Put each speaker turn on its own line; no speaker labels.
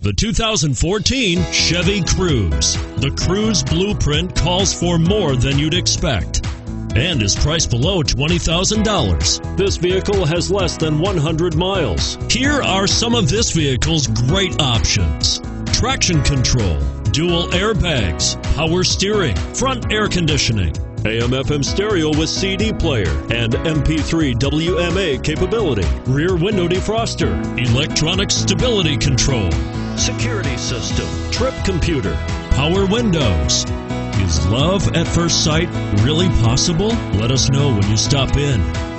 The 2014 Chevy Cruze. The Cruze blueprint calls for more than you'd expect and is priced below $20,000. This vehicle has less than 100 miles. Here are some of this vehicle's great options: traction control, dual airbags, power steering, front air conditioning, AM/FM stereo with CD player and MP3 WMA capability, rear window defroster, electronic stability control, security system, trip computer, power windows. Is love at first sight really possible? Let us know when you stop in.